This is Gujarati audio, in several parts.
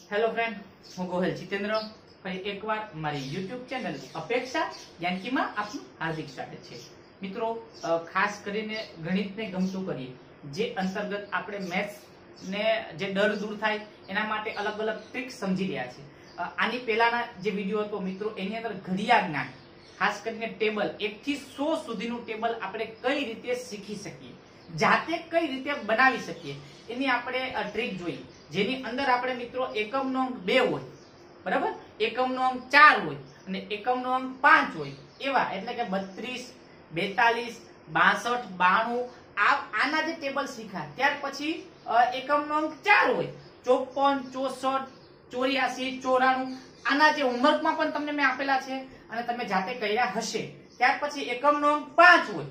હેલો ફ્રેન્ડ, હું ગોહેલ જીતેન્દ્ર ફરી એકવાર મારી યુટ્યુબ ચેનલ અપેક્ષા યાનકીમાં આપનું હાર્દિક સ્વાગત છે। મિત્રો, ખાસ કરીને ગણિતને ગમતું કરીએ જે અંતર્ગત આપણે મેથ્સ ને જે ડર દૂર થાય એના માટે અલગ અલગ ટ્રિક સમજી રહ્યા છે। આની પહેલાના જે વિડીયો હતો મિત્રો, એની અંદર ઘડિયા જ્ઞાન, ખાસ કરીને ટેબલ 1 થી 100 સુધીનું ટેબલ આપણે કઈ રીતે શીખી શકીએ, જાતે કઈ રીતે બનાવી શકીએ એની આપણે ટ્રીક જોઈ, જેની અંદર આપણે મિત્રો એકમનો અંક 2 હોય, બરાબર, એકમનો અંક 4 હોય અને એકમનો અંક 5 હોય, એવા એટલે કે 32, 42, 62, 92 આના જે ટેબલ શીખ્યા ત્યાર પછી એકમનો અંક 4 હોય, 54, 64, 84, 94 આના જે હોમવર્કમાં પણ તમને મેં આપેલા છે અને તમે જાતે કર્યા હશે। ત્યાર પછી એકમનો અંક 5 હોય,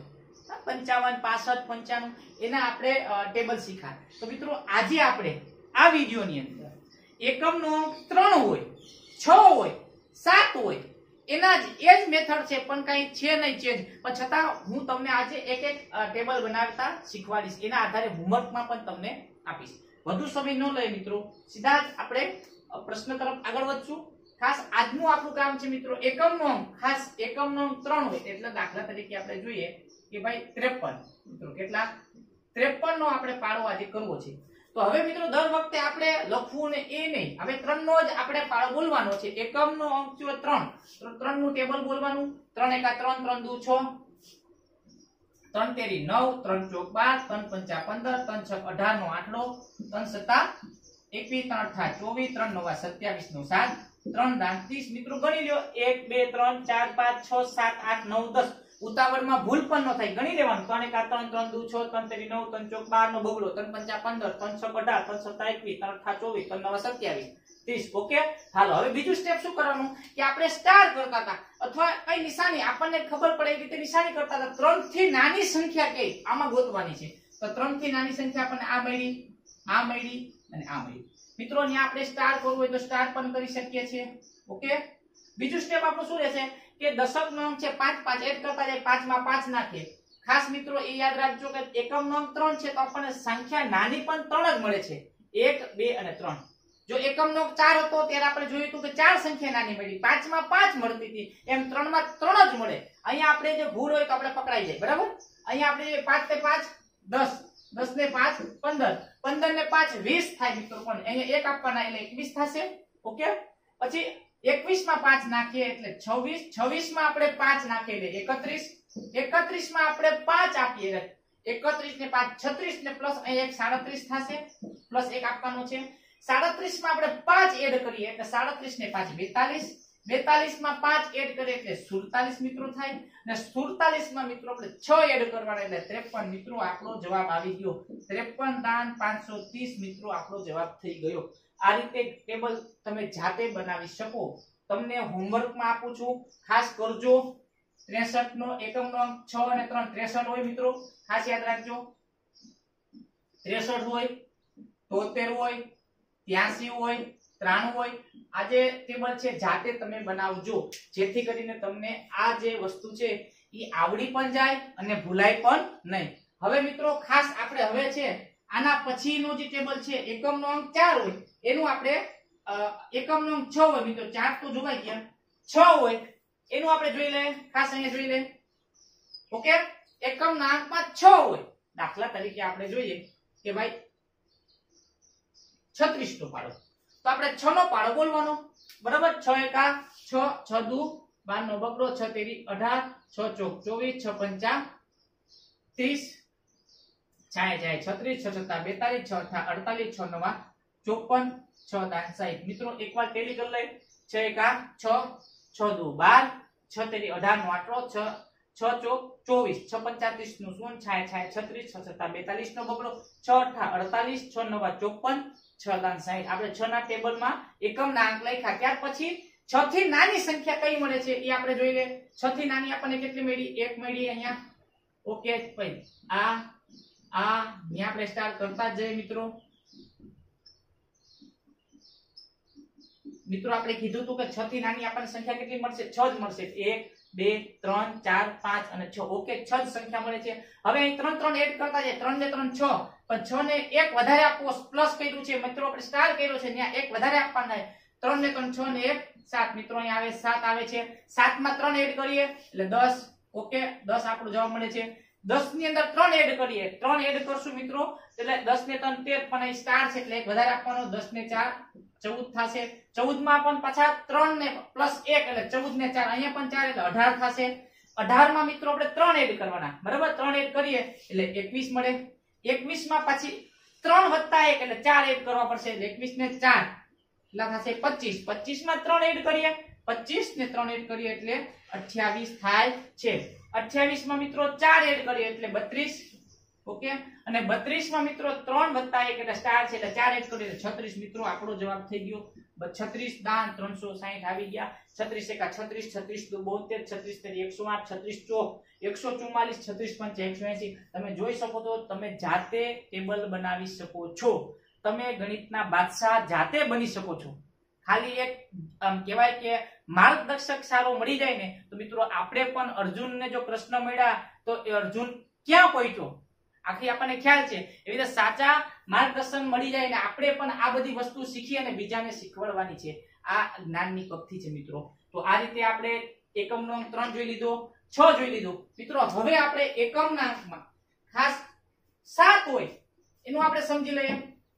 55, 65, 95 એના આપણે ટેબલ શીખ્યા। તો મિત્રો, આજે આપણે આ વિડિયોની અંદર એકમનો અંક 3 હોય, 6 હોય, 7 હોય એના જ મેથડ છે, પણ કઈ છે નહીં ચેન્જ, પણ છતાં હું તમને આજે એક એક ટેબલ બનાવતા શીખવાડીશ, એના આધારે હોમવર્કમાં પણ તમને આપીશ। વધુ સમય ન લઈએ મિત્રો, સીધા જ આપણે પ્રશ્ન તરફ આગળ વધશું। ખાસ આજનું આપણું કામ છે મિત્રો એકમનો અંક, ખાસ એકમનો અંક 3 હોય એટલે દાખલા તરીકે આપણે જોઈએ કે ભાઈ 53, મિત્રો કેટલા 53 નો આપણે પાડો આજે કરવો છે। તો હવે મિત્રો દર વખતે આપણે લખવું ને એ નહીં, હવે 3 નો જ આપણે પાડો બોલવાનો છે। એકમનો અંક છે 3, તો 3 નું ટેબલ બોલવાનું। 3 × 1 = 3, 3 × 2 = 6, 3 તેરી 9, 3 ચોક 12, 3 પંચા 15, 3 છક 18 નો આંકડો, 3 સત્તા 21, 3 અઠા 24, 3 નવા 27 નો 7, 3 દાન 30। મિત્રો ગણી લ્યો 1 2 3 4 5 6 7 8 9 10, ઉતાવળમાં ભૂલ પણ ન થાય, ગણી લેવાનું। 3 × 1 = 3, 3 × 2 = 6, 3 તેરી 9, 3 ચોક 12 નો બગડો, 3 પંચા 15, 3 છક 18, 3 સત્તા 21, 3 અઠા 24, 3 નવા 27, 30। ઓકે, હાલો હવે બીજું સ્ટેપ શું કરવાનું કે આપણે સ્ટાર કરતા હતા અથવા કઈ નિશાની આપણને ખબર પડે એ રીતે નિશાની કરતા હતા। 3 થી નાની સંખ્યા કઈ આમાં ગોતવાની છે, તો 3 થી નાની સંખ્યા આપણને આ મળી, આ મળી અને આ મળી। મિત્રો અહીંયા આપણે સ્ટાર કરવું હોય તો સ્ટાર પણ કરી શકીએ છીએ। ઓકે, બીજું સ્ટેપ આપણું શું રહેશે કે દશકનો અંક છે 5, 5 એડ કરતા જાય, 5 માં 5 નાખીએ। ખાસ મિત્રો એ યાદ રાખજો કે એકમનો અંક 3 છે તો આપણને સંખ્યા નાની પણ 3 જ મળે છે, 1, 2 અને 3। જો એકમનો અંક 4 હતો ત્યારે આપણે જોયું હતું કે 4 સંખ્યા નાની મળી, 5 માં 5 મળતી હતી, એમ 3 માં 3 જ મળે। અહીંયા આપણે જે ભૂલ હોય તો આપણે પકડાઈ જાય, બરાબર। અહીંયા આપણે 5 ને 5 10, 10 ને 5 15, 15 ને 5 20 થાય મિત્રો, પણ અહીંયા 1 આપવાના એટલે 21 થશે। ઓકે, પછી 21 માં 5 નાખીએ એટલે 26, 26 માં આપણે 5 નાખીએ એટલે 31, 31 માં આપણે 5 આપીએ એટલે 31 ને 5 36 ને પ્લસ અહીંયા 1 37 થશે, પ્લસ 1 આપવાનો છે। 37 માં આપણે 5 એડ કરીએ એટલે 37 ને 5 42, 42 માં 5 એડ કરીએ એટલે 47 મિત્રો થાય, અને 47 માં મિત્રો આપણે 6 એડ કરવાના એટલે 53 મિત્રો આપણો જવાબ આવી ગયો। 53 દાન 530 મિત્રો આપણો જવાબ થઈ ગયો। આ રીતે ટેબલ તમે જાતે બનાવી શકો। તમને હોમવર્કમાં આપું છું, ખાસ કરજો। 63 નો એકમનો અંક 6 અને 3 63 હોય મિત્રો, ખાસ યાદ રાખજો। 63 હોય, 73 હોય, 83 હોય, 93 હોય, આ જે ટેબલ છે જાતે તમે બનાવજો, જેથી કરીને તમને આ જે વસ્તુ છે એ આવડી પણ જાય અને ભૂલાય પણ નહીં। હવે મિત્રો ખાસ આપણે હવે છે આના પછીનું જે ટેબલ છે એકમનો અંક 4 હોય એનું આપણે એકમનો અંક 6 હોય મિત્રો, 4 તો જોવાઈ ગયા, 6 હોય એનું આપણે જોઈ લે, ખાસ અહીંયા જોઈ લે। ઓકે, એકમના અંકમાં 6 હોય, દાખલા તરીકે આપણે જોઈએ કે ભાઈ 36 નો પાડો, તો આપણે 6 નો પાડો બોલવાનો, બરાબર। 6 × 1 = 6, 6 × 2 = 12 નો બગડો, 6 તેરી 18, 6 ચોક 24, 6 પંચા 30, 6 જાય 36, 6 સત્તા 42, 6 અઠા 48, 6 નવા 54, 6 દાન 60। મિત્રો એકવાર ટેલી કરી લઈ, 6 × 1 = 6, 6 દુ 12, 6 તેરી 18 નો આટલો, 6 ચોક 24, 6 35 નું શૂન્ય, 6 36, 6 સત્તા 42 નો બગડો, 6 અઠા 48, 6 નવા 54, 6 દાન 60। આપણે 6 ના ટેબલમાં એકમના અંક લખ્યા, ત્યાર પછી 6 થી નાની સંખ્યા કઈ મળે છે એ આપણે જોઈ લે। 6 થી નાની આપણને કેટલી મળી? 1 મળી અહીંયા। ઓકે, ભાઈ આ અહીંયા આપણે સ્ટાર કરતા જ જઈએ મિત્રો। મિત્રો આપણે કીધું હતું કે 6 થી નાની આપણને સંખ્યા કેટલી મળશે? 6 જ મળશે. 1 2 3 4 5 અને 6. ઓકે, 6 જ સંખ્યા મળે છે. હવે અહીં 3 3 એડ કરતા જાય. 3 ને 3 6, પણ 6 ને 1 વધારે આપવો, પ્લસ કર્યું છે મિત્રો, આપણે સ્ટાર કર્યો છે, ત્યાં 1 વધારે આપવાના છે. 3 ને 3 6 ને 1 7. મિત્રો અહીં આવે 7 આવે છે. 7 માં 3 એડ કરીએ એટલે 10. ઓકે, 10 આપણો જવાબ મળે છે. 10 ની અંદર 3 એડ કરીએ, 3 એડ કરશું મિત્રો એટલે 10 ને 3 13, પણ અહીં સ્ટાર છે એટલે 1 વધારે આપવાનો. 10 ને 4 14 થશે. 14 માં પણ પાછા 3 ને પ્લસ 1 એટલે 14 ને 4, અહીંયા પણ 4 એટલે 18 થશે. 18 માં મિત્રો આપણે 3 એડ કરવાના, બરાબર? 3 એડ કરીએ એટલે 21 મળે. 21 માં પાછી 3 વત્તા 1 એટલે 4 એડ કરવા પડશે એટલે 21 ને 4 એટલા થશે 25. 25 માં 3 એડ કરીએ, 25 ને 3 એડ કરીએ એટલે 28 થાય છે. 28 માં મિત્રો 4 એડ કરીએ એટલે 32. ઓકે, અને 32 માં મિત્રો 3 વત્તા 1 એટલે સ્ટાર છે એટલે 4 એડ કરીએ એટલે 36. મિત્રો આપણો જવાબ થઈ ગયો 36. દાન 360 આવી ગયા. 36 એકા 36, 36 દુ 72, 36 તરી 108, 36 ચોક 144, 36 પંચા 180. તમે જોઈ શકો છો, તમે જાતે ટેબલ બનાવી શકો છો. તમે ગણિતના બાદશાહ જાતે બની શકો છો. ખાલી એક કહેવાય કે માર્ગદર્શક સારો મળી જાય ને તો મિત્રો આપણે પણ અર્જુનને જો પ્રશ્ન મળ્યા તો એ અર્જુન ક્યાં પહોંચ્યો આખી આપણને ખ્યાલ છે. એવી રીતે સાચા માર્ગદર્શન મળી જાય ને આપણે પણ આ બધી વસ્તુ શીખી અને બીજાને શીખવાડવાની છે. આ જ્ઞાનની કપથી છે મિત્રો. તો આ રીતે આપણે એકમનો અંક 3 જોઈ લીધો, 6 જોઈ લીધો. મિત્રો હવે આપણે એકમના અંકમાં ખાસ 7 હોય એનું આપણે સમજી લઈએ.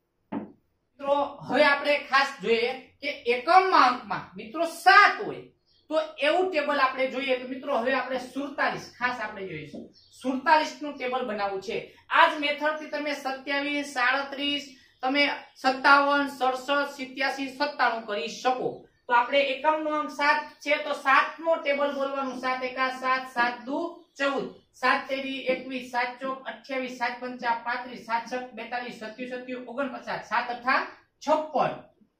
મિત્રો હવે આપણે ખાસ જોઈએ કે એકમના અંકમાં મિત્રો 7 હોય તો એવું ટેબલ આપણે જોઈએ. તો મિત્રો હવે આપણે 47 ખાસ આપણે જોઈશું. 47 નું ટેબલ બનાવવું છે. આ જ મેથડ થી તમે 27, 37, તમે 57, 67, 87, 97 કરી શકો. તો આપણે એકમનો અંક 7 છે તો 7 નો ટેબલ બોલવાનું. 7 એકા 7, 7 દુ 14, 7 તેરી 21, 7 ચોક 28, 7 પંચા 35, 7 છક 42, 27 49, 7 અઠા 56,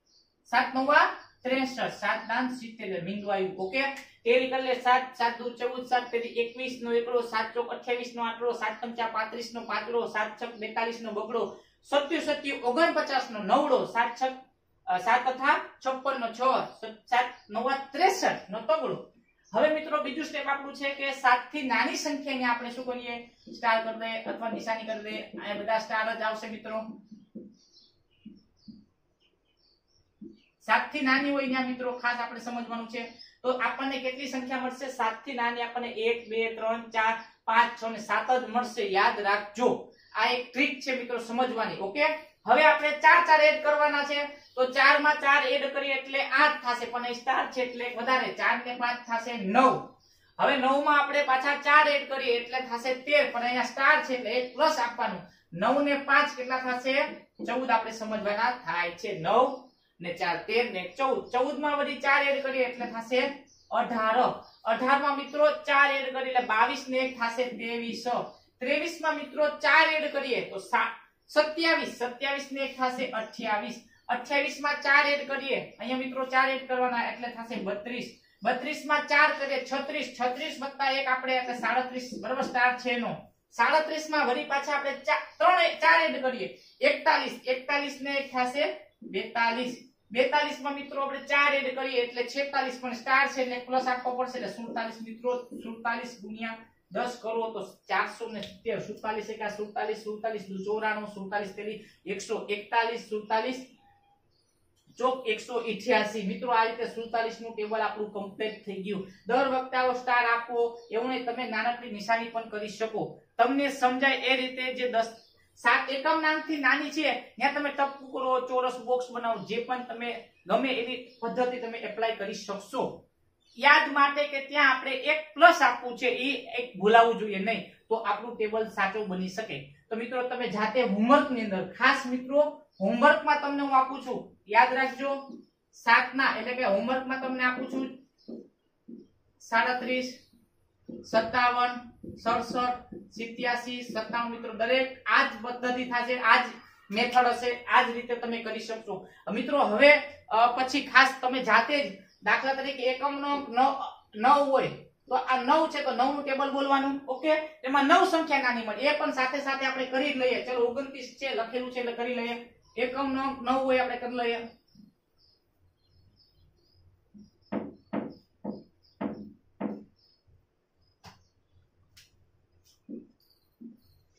7 નવા 63, 7 દાન 70 મીંડું આવ્યું. ઓકે, તેરી કરી લે. 7 7 દુ 14, 7 તેરી 21 નો એકડો, 7 ચોક 28 નો આટલો, 7 પંચા 35 નો પાંચડો, 7 છક 42 નો બગડો, 27 49 નો નવડો, 7 છક 7 અઠા 56 નો 6, 7 નવા 63 નો તગડો. હવે મિત્રો બીજું સ્ટેપ આપણું છે કે 7 થી નાની સંખ્યાને આપણે શું કરીએ? સ્ટાર કરી દે અથવા નિશાની કરી દે. આ બધા સ્ટાર જ આવશે મિત્રો. 7 થી નાની હોય ત્યાં મિત્રો ખાસ આપણે સમજવાનું છે. તો આપણને કેટલી સંખ્યા મળશે? 7 થી નાની આપણને 1 2 3 4 5 6 ને 7 જ મળશે. યાદ રાખજો, આ એક ટ્રીક છે મિત્રો સમજવાની. ઓકે, હવે આપણે 4 4 એડ કરવાના છે. તો 4 માં 4 એડ કરીએ એટલે 8 થશે, પણ અહીં સ્ટાર છે એટલે વધારે. 4 ને 5 થશે 9. હવે 9 માં આપણે પાછા 4 એડ કરીએ એટલે થશે 13, પણ અહીંયા સ્ટાર છે એટલે 1 પ્લસ આપવાનું. 9 ને 5 કેટલા થશે? 14 આપણે સમજવાના થાય છે. 9 ને 4 13 ને 14. 14 માં વળી 4 એડ કરીએ એટલે થશે 18. 18 માં મિત્રો 4 એડ કરીએ એટલે 22 ને 1 થશે 23. 23 માં મિત્રો 4 એડ કરીએ તો 27. 27 ને 1 થશે 28. 28 માં 4 એડ કરીએ, અહીંયા મિત્રો 4 એડ કરવાના એટલે થશે 32. 32 માં 4 કરીએ 36. 36 વત્તા 1 આપણે એટલે 37, બરાબર? સ્ટાર છે એનો. 37 માં વળી પાછા આપણે 4 એડ કરીએ 41. 41 ને 1 થશે 42. 42 માં મિત્રો આપણે 4 એડ કરીએ એટલે 46, પણ સ્ટાર છે એટલે પ્લસ આપવો પડશે એટલે 47. મિત્રો 47 ગુણ્યા 10 કરો તો 470. 47 એકા 47, 47 દુ 94, 47 તેરી 141, 47 ચોક 188. મિત્રો આ રીતે 47 નું ટેબલ આપણું કમ્પ્લીટ થઈ ગયું. દર વખતે આવો સ્ટાર આપો એવું નહીં, તમે નાનકડી નિશાની પણ કરી શકો. તમને સમજાય એ રીતે જે 7 એકમ નામથી નાની છે ત્યાં તમે ટપકું કરો, ચોરસ બોક્સ બનાવો, જે પણ તમે ગમે એવી પદ્ધતિ તમે એપ્લાય કરી શકશો. યાદ માટે કે ત્યાં આપણે એક પ્લસ આપવું છે, એ એક ભૂલાવવું જોઈએ નહીં, તો આપણું ટેબલ સાચું બની શકે. તો મિત્રો તમે જાતે હોમવર્ક ની અંદર, ખાસ મિત્રો હોમવર્કમાં તમને હું આપું છું, યાદ રાખજો 7 ના એટલે કે હોમવર્કમાં તમને આપું છું 37, 57, 67, 87, 97. મિત્રો દરેક આ જ પદ્ધતિ થશે, આ જ મેથડ હશે, આ જ રીતે તમે કરી શકશો. મિત્રો હવે પછી ખાસ તમે જાતે જ, દાખલા તરીકે એકમનો 9 હોય તો આ 9 છે તો 9 નું ટેબલ બોલવાનું. ઓકે, એમાં 9 સંખ્યા નાની મળે એ પણ સાથે સાથે આપણે કરી લઈએ. ચલો 29 છે લખેલું છે એટલે કરી લઈએ. એકમનો 9 હોય આપણે કરી લઈએ.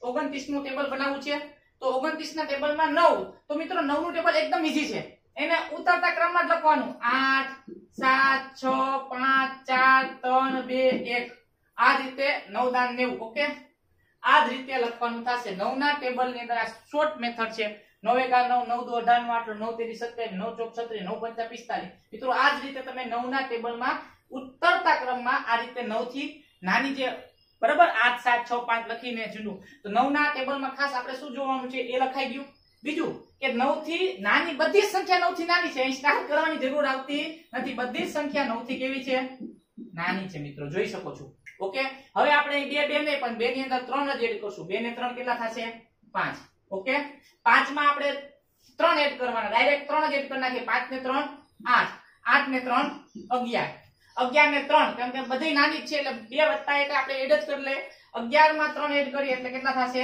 29 નું ટેબલ બનાવવું છે તો 29 ના ટેબલમાં 9, તો મિત્રો 9 નું ટેબલ એકદમ ઈઝી છે, એને ઉતરતા ક્રમમાં જ લખવાનું 8 7 6 5 4 3 2 1 આ રીતે 9 દાન 90. ઓકે, આ જ રીતે લખવાનું થશે 9 ના ટેબલ ની અંદર. આ શોર્ટ મેથડ છે. 9 1 9 9 2 18 9 3 27 9 4 36 9 5 45. મિત્રો આ જ રીતે તમે 9 ના ટેબલમાં ઉતરતા ક્રમમાં આ રીતે 9 થી નાની જે બરાબર 8 7 6 5 લખીને જૂનું. તો 9 ના ટેબલમાં ખાસ આપણે શું જોવાનું છે એ લખાઈ ગયું. બીજું કે 9 થી નાની બધી જ સંખ્યા 9 થી નાની છે, અહીં સ્ટાર્ટ કરવાની જરૂર આવતી નથી. બધી જ સંખ્યા 9 થી કેવી છે? નાની છે મિત્રો, જોઈ શકો છો. ઓકે, હવે આપણે 2 2 નહીં પણ 2 ની અંદર 3 જ એડ કરશું. 2 ને 3 કેટલા થશે? 5. ઓકે, 5 માં આપણે 3 એડ કરવાના, ડાયરેક્ટ 3 જ એડ કરી નાખીએ. 5 ને 3 8, 8 ને 3 11, 11 ને 3 કેમ કે બધી નાની જ છે એટલે 2 વત્તા 1 આપણે એડ જ કરી લે. 11 માં 3 એડ કરીએ એટલે કેટલા થશે?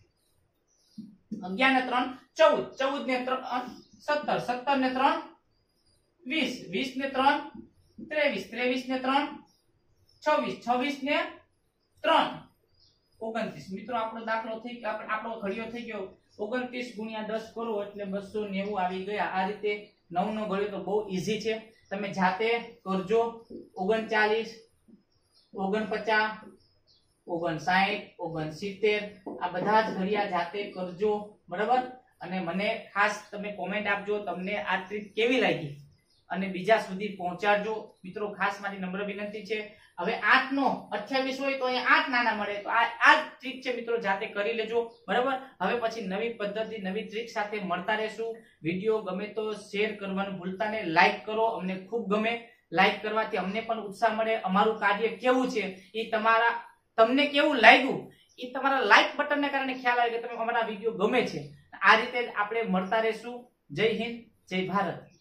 11 ને 3 14, 14 ને 3 17, 17 ને 3 20, 20 ને 3 23, 23 ને 3 26, 26 ને 3 29. મિત્રો આપણો દાખલો થઈ ગયો, આપણો ઘડિયો થઈ ગયો 29 ગુણ્યા 10 કરો એટલે 290 આવી ગયા. આ રીતે 9 નો ઘડિયો તો બહુ ઈઝી છે, તમે જાતે કરજો. 39 49 59 69 આ બધા જ ઘડિયા જાતે કરજો, બરાબર. અને મને ખાસ તમે કોમેન્ટ આપજો તમને આ ટ્રીક કેવી લાગી અને બીજા સુધી પહોંચાડજો. મિત્રો ખાસ મારી નમ્ર વિનંતી છે, હવે 8 નો 28 હોય તો અહીંયા 8 નાના મળે તો આ જ ટ્રીક છે મિત્રો, જાતે કરી લેજો, બરાબર. હવે પછી નવી પદ્ધતિ નવી ટ્રીક સાથે મળતા રહેશું. વિડીયો ગમે તો શેર કરવાનું ભૂલતા નહીં, લાઈક કરો, અમને ખૂબ ગમે. લાઈક કરવાથી અમને પણ ઉત્સાહ મળે. અમારું કાર્ય કેવું છે એ તમને કેવું લાગ્યું એ તમારા લાઈક બટનને કારણે ખ્યાલ આવે કે તમે અમારા વિડીયો ગમે છે. આ રીતે આપણે મળતા રહેશું. જય હિન્દ, જય ભારત.